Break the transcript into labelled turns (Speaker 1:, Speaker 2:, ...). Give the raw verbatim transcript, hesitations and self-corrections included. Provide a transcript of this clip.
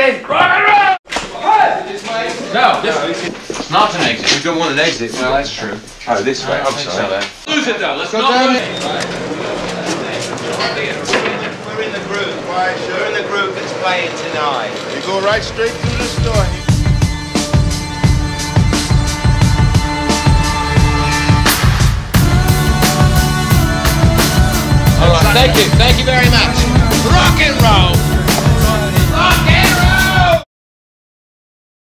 Speaker 1: in! Rock and roll! No,
Speaker 2: no,
Speaker 1: it's not an exit.
Speaker 2: We don't want an exit.
Speaker 1: Well, that's true.
Speaker 2: Oh, this way. I'm sorry.
Speaker 1: Lose it though. Let's
Speaker 2: Go
Speaker 1: not
Speaker 2: down.
Speaker 1: lose it.
Speaker 3: We're in the group. Why, sure. We're in the group that's playing tonight.
Speaker 4: You go right straight through the store.
Speaker 1: All right. Thank you. Thank you very much. Rock and roll.